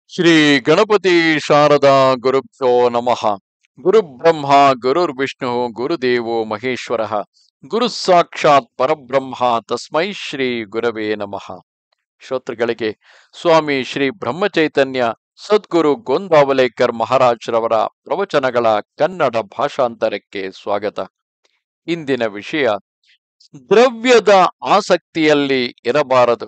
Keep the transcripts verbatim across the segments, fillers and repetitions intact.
ಶ್ರೀ ಗಣಪತಿ ಶಾರದಾ ಗುರುಭ್ಯೋ ನಮಃ. ಗುರು ಬ್ರಹ್ಮ ಗುರುರ್ ವಿಷ್ಣು ಗುರುದೇವೋ ಮಹೇಶ್ವರ ಗುರು ಸಾಕ್ಷಾತ್ ಪರಬ್ರಹ್ಮ ತಸ್ಮೈ ಶ್ರೀ ಗುರವೇ ನಮಃ. ಶ್ರೋತೃಗಳಿಗೆ ಸ್ವಾಮಿ ಶ್ರೀ ಬ್ರಹ್ಮಚೈತನ್ಯ ಸದ್ಗುರು ಗೋಂದಾವಲೇಕರ್ ಮಹಾರಾಜ್ರವರ ಪ್ರವಚನಗಳ ಕನ್ನಡ ಭಾಷಾಂತರಕ್ಕೆ ಸ್ವಾಗತ. ಇಂದಿನ ವಿಷಯ ದ್ರವ್ಯದ ಆಸಕ್ತಿಯಲ್ಲಿ ಇರಬಾರದು.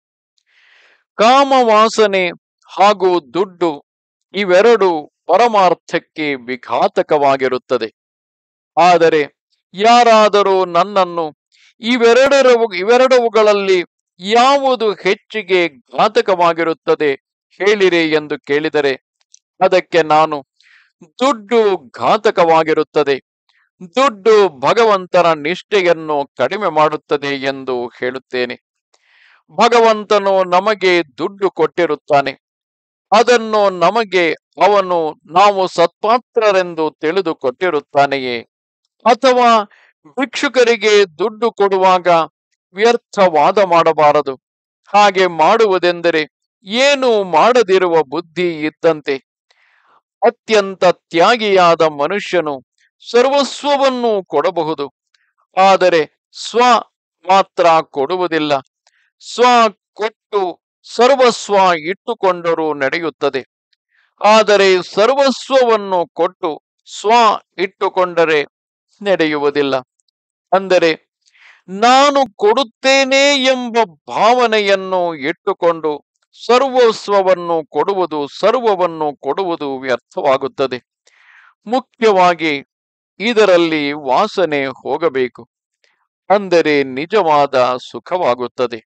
ಕಾಮವಾಸನೆ ಹಾಗೂ ದುಡ್ಡು ಇವೆರಡು ಪರಮಾರ್ಥಕ್ಕೆ ವಿಘಾತಕವಾಗಿರುತ್ತದೆ. ಆದರೆ ಯಾರಾದರೂ ನನ್ನನ್ನು ಇವೆರಡರ ಇವೆರಡವುಗಳಲ್ಲಿ ಯಾವುದು ಹೆಚ್ಚಿಗೆ ಘಾತಕವಾಗಿರುತ್ತದೆ ಹೇಳಿರಿ ಎಂದು ಕೇಳಿದರೆ ಅದಕ್ಕೆ ನಾನು ದುಡ್ಡು ಘಾತಕವಾಗಿರುತ್ತದೆ, ದುಡ್ಡು ಭಗವಂತನ ನಿಷ್ಠೆಯನ್ನು ಕಡಿಮೆ ಮಾಡುತ್ತದೆ ಎಂದು ಹೇಳುತ್ತೇನೆ. ಭಗವಂತನು ನಮಗೆ ದುಡ್ಡು ಕೊಟ್ಟಿರುತ್ತಾನೆ. ಅದನ್ನು ನಮಗೆ ಅವನು ನಾವು ಸತ್ಪಾತ್ರರೆಂದು ತಿಳಿದು ಕೊಟ್ಟಿರುತ್ತಾನೆಯೇ? ಅಥವಾ ಭಿಕ್ಷುಕರಿಗೆ ದುಡ್ಡು ಕೊಡುವಾಗ ವ್ಯರ್ಥವಾದ ಮಾಡಬಾರದು. ಹಾಗೆ ಮಾಡುವುದೆಂದರೆ ಏನು ಮಾಡದಿರುವ ಬುದ್ಧಿ ಇದ್ದಂತೆ. ಅತ್ಯಂತ ತ್ಯಾಗಿಯಾದ ಮನುಷ್ಯನು ಸರ್ವಸ್ವವನ್ನು ಕೊಡಬಹುದು, ಆದರೆ ಸ್ವ ಮಾತ್ರ ಕೊಡುವುದಿಲ್ಲ. ಸ್ವ ಕೊಟ್ಟು ಸರ್ವಸ್ವ ಇಟ್ಟುಕೊಂಡರೂ ನಡೆಯುತ್ತದೆ. ಆದರೆ ಸರ್ವಸ್ವವನ್ನು ಕೊಟ್ಟು ಸ್ವ ಇಟ್ಟುಕೊಂಡರೆ ನಡೆಯುವುದಿಲ್ಲ. ಅಂದರೆ ನಾನು ಕೊಡುತ್ತೇನೆ ಎಂಬ ಭಾವನೆಯನ್ನು ಇಟ್ಟುಕೊಂಡು ಸರ್ವಸ್ವವನ್ನು ಕೊಡುವುದು ಸರ್ವವನ್ನು ಕೊಡುವುದು ವ್ಯರ್ಥವಾಗುತ್ತದೆ. ಮುಖ್ಯವಾಗಿ ಇದರಲ್ಲಿ ವಾಸನೆ ಹೋಗಬೇಕು, ಅಂದರೆ ನಿಜವಾದ ಸುಖವಾಗುತ್ತದೆ.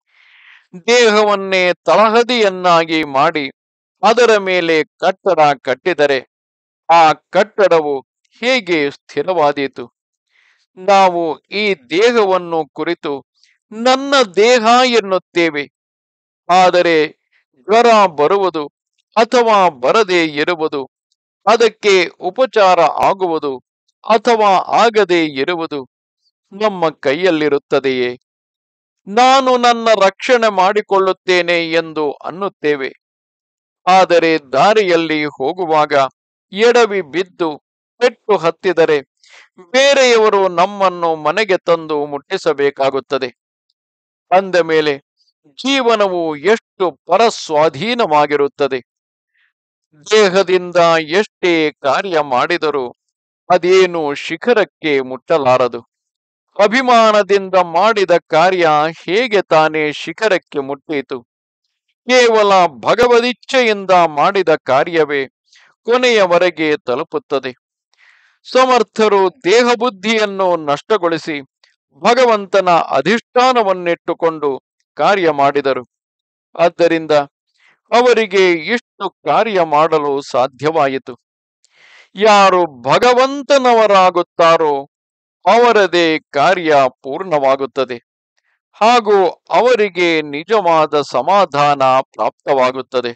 ದೇಹವನ್ನೇ ತಳಹದಿಯನ್ನಾಗಿ ಮಾಡಿ ಅದರ ಮೇಲೆ ಕಟ್ಟಡ ಕಟ್ಟಿದರೆ ಆ ಕಟ್ಟಡವು ಹೇಗೆ ಸ್ಥಿರವಾದೀತು? ನಾವು ಈ ದೇಹವನ್ನು ಕುರಿತು ನನ್ನ ದೇಹ ಎನ್ನುತ್ತೇವೆ. ಆದರೆ ಜ್ವರ ಬರುವುದು ಅಥವಾ ಬರದೇ ಇರುವುದು, ಅದಕ್ಕೆ ಉಪಚಾರ ಆಗುವುದು ಅಥವಾ ಆಗದೇ ಇರುವುದು ನಮ್ಮ ಕೈಯಲ್ಲಿರುತ್ತದೆಯೇ? ನಾನು ನನ್ನ ರಕ್ಷಣೆ ಮಾಡಿಕೊಳ್ಳುತ್ತೇನೆ ಎಂದು ಅನ್ನುತ್ತೇವೆ. ಆದರೆ ದಾರಿಯಲ್ಲಿ ಹೋಗುವಾಗ ಎಡವಿ ಬಿದ್ದು ಪೆಟ್ಟು ಹತ್ತಿದರೆ ಬೇರೆಯವರು ನಮ್ಮನ್ನು ಮನೆಗೆ ತಂದು ಮುಟ್ಟಿಸಬೇಕಾಗುತ್ತದೆ. ಅಂದ ಮೇಲೆ ಜೀವನವು ಎಷ್ಟು ಪರಸ್ವಾಧೀನವಾಗಿರುತ್ತದೆ. ದೇಹದಿಂದ ಎಷ್ಟೇ ಕಾರ್ಯ ಮಾಡಿದರೂ ಅದೇನು ಶಿಖರಕ್ಕೆ ಮುಟ್ಟಲಾರದು. ಅಭಿಮಾನದಿಂದ ಮಾಡಿದ ಕಾರ್ಯ ಹೇಗೆ ತಾನೇ ಶಿಖರಕ್ಕೆ ಮುಟ್ಟೀತು? ಕೇವಲ ಭಗವದಿಚ್ಛೆಯಿಂದ ಮಾಡಿದ ಕಾರ್ಯವೇ ಕೊನೆಯವರೆಗೆ ತಲುಪುತ್ತದೆ. ಸಮರ್ಥರು ದೇಹ ಬುದ್ಧಿಯನ್ನು ನಷ್ಟಗೊಳಿಸಿ ಭಗವಂತನ ಅಧಿಷ್ಠಾನವನ್ನಿಟ್ಟುಕೊಂಡು ಕಾರ್ಯ ಮಾಡಿದರು. ಆದ್ದರಿಂದ ಅವರಿಗೆ ಇಷ್ಟು ಕಾರ್ಯ ಮಾಡಲು ಸಾಧ್ಯವಾಯಿತು. ಯಾರು ಭಗವಂತನವರಾಗುತ್ತಾರೋ ಅವರದೇ ಕಾರ್ಯ ಪೂರ್ಣವಾಗುತ್ತದೆ ಹಾಗೂ ಅವರಿಗೆ ನಿಜವಾದ ಸಮಾಧಾನ ಪ್ರಾಪ್ತವಾಗುತ್ತದೆ.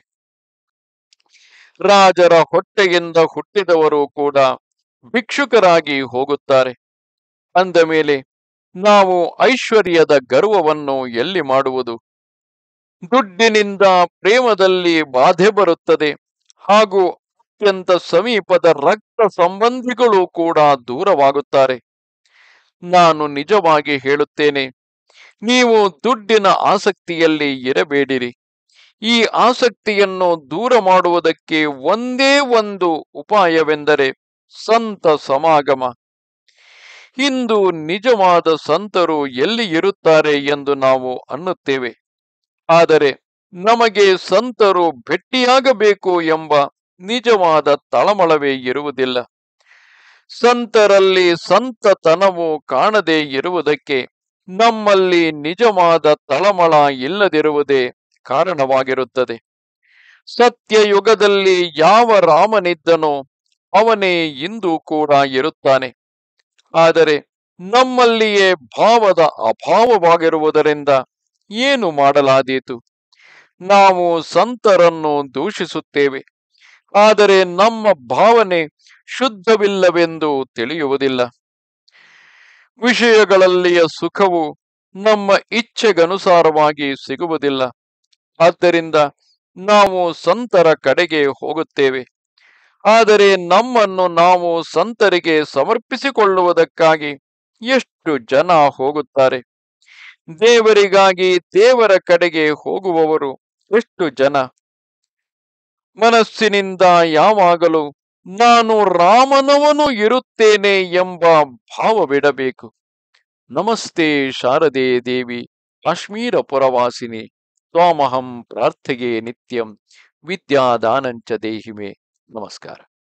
ರಾಜರ ಹೊಟ್ಟೆಯಿಂದ ಹುಟ್ಟಿದವರು ಕೂಡ ಭಿಕ್ಷುಕರಾಗಿ ಹೋಗುತ್ತಾರೆ. ಅಂದ ಮೇಲೆ ನಾವು ಐಶ್ವರ್ಯದ ಗರ್ವವನ್ನು ಎಲ್ಲಿ ಮಾಡುವುದು? ದುಡ್ಡಿನಿಂದ ಪ್ರೇಮದಲ್ಲಿ ಬಾಧೆ ಬರುತ್ತದೆ ಹಾಗೂ ಅತ್ಯಂತ ಸಮೀಪದ ರಕ್ತ ಸಂಬಂಧಿಗಳು ಕೂಡ ದೂರವಾಗುತ್ತಾರೆ. ನಾನು ನಿಜವಾಗಿ ಹೇಳುತ್ತೇನೆ, ನೀವು ದುಡ್ಡಿನ ಆಸಕ್ತಿಯಲ್ಲಿ ಇರಬೇಡಿರಿ. ಈ ಆಸಕ್ತಿಯನ್ನು ದೂರ ಮಾಡುವುದಕ್ಕೆ ಒಂದೇ ಒಂದು ಉಪಾಯವೆಂದರೆ ಸಂತ ಸಮಾಗಮ. ಇಂದು ನಿಜವಾದ ಸಂತರು ಎಲ್ಲಿ ಇರುತ್ತಾರೆ ಎಂದು ನಾವು ಅನ್ನುತ್ತೇವೆ. ಆದರೆ ನಮಗೆ ಸಂತರು ಭೇಟಿಯಾಗಬೇಕು ಎಂಬ ನಿಜವಾದ ತಳಮಳವೇ ಇರುವುದಿಲ್ಲ. ಸಂತರಲ್ಲಿ ಸಂತತನವು ಕಾಣದೇ ಇರುವುದಕ್ಕೆ ನಮ್ಮಲ್ಲಿ ನಿಜವಾದ ತಳಮಳ ಇಲ್ಲದಿರುವುದೇ ಕಾರಣವಾಗಿರುತ್ತದೆ. ಸತ್ಯಯುಗದಲ್ಲಿ ಯಾವ ರಾಮನಿದ್ದನೋ ಅವನೇ ಇಂದು ಕೂಡ ಇರುತ್ತಾನೆ. ಆದರೆ ನಮ್ಮಲ್ಲಿಯೇ ಭಾವದ ಅಭಾವವಾಗಿರುವುದರಿಂದ ಏನು ಮಾಡಲಾದೀತು? ನಾವು ಸಂತರನ್ನು ದೂಷಿಸುತ್ತೇವೆ, ಆದರೆ ನಮ್ಮ ಭಾವನೆ ಶುದ್ಧವಿಲ್ಲವೆಂದು ತಿಳಿಯುವುದಿಲ್ಲ. ವಿಷಯಗಳಲ್ಲಿಯ ಸುಖವು ನಮ್ಮ ಇಚ್ಛೆಗನುಸಾರವಾಗಿ ಸಿಗುವುದಿಲ್ಲ. ಆದ್ದರಿಂದ ನಾವು ಸಂತರ ಕಡೆಗೆ ಹೋಗುತ್ತೇವೆ. ಆದರೆ ನಮ್ಮನ್ನು ನಾವು ಸಂತರಿಗೆ ಸಮರ್ಪಿಸಿಕೊಳ್ಳುವುದಕ್ಕಾಗಿ ಎಷ್ಟು ಜನ ಹೋಗುತ್ತಾರೆ? ದೇವರಿಗಾಗಿ ದೇವರ ಕಡೆಗೆ ಹೋಗುವವರು ಎಷ್ಟು ಜನ? ಮನಸ್ಸಿನಿಂದ ಯಾವಾಗಲೂ ನಾನು ರಾಮನವನು ಇರುತ್ತೇನೆ ಎಂಬ ಭಾವವಿಡಬೇಕು. ನಮಸ್ತೆ ಶಾರದೆ ದೇವಿ ಕಾಶ್ಮೀರ ಪುರವಾಸಿನಿ ತ್ವಾಮಹಂ ಪ್ರಾರ್ಥೆಗೆ ನಿತ್ಯಂ ವಿದ್ಯಾದಾನಂಚ ದೇಹಿಮೆ. ನಮಸ್ಕಾರ.